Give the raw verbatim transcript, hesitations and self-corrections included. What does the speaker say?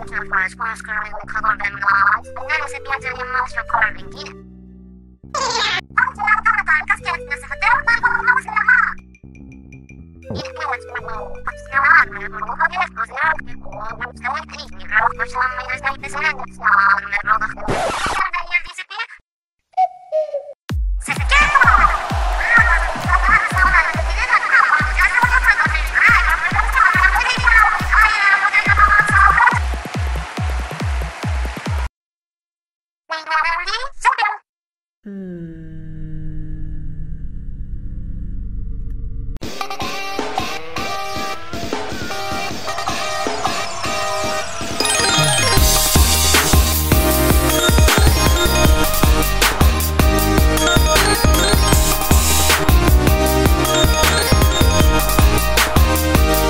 máquina faz com as câmeras do calor da nós, e não se perde ali mais de cor vendida. Vamos tirar o cara da casquete nessa roteiro, mas vamos vamos se amar. E depois, como pode ser lá, mas eu vou fazer as coisas, eu vou estar muito triste, eu vou chamar mais da impressão, não, não é droga. Daí eu disse que você quer? Hmm.